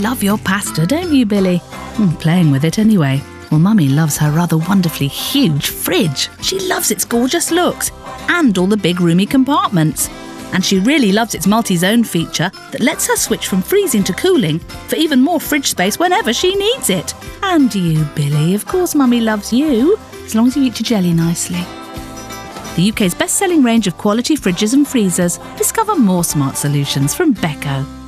love your pasta, don't you, Billy? Playing with it anyway. Well, Mummy loves her rather wonderfully huge fridge. She loves its gorgeous looks and all the big roomy compartments. And she really loves its multi-zone feature that lets her switch from freezing to cooling for even more fridge space whenever she needs it. And you, Billy, of course Mummy loves you, as long as you eat your jelly nicely. The UK's best-selling range of quality fridges and freezers. Discover more smart solutions from Beko.